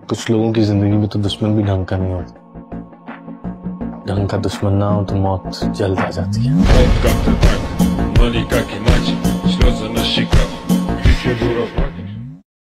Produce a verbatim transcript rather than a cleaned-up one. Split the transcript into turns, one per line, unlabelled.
कुछ लोगों की जिंदगी में तो दुश्मन भी ढंग का नहीं होता। ढंग का दुश्मन ना हो तो मौत जल्द आ जाती है।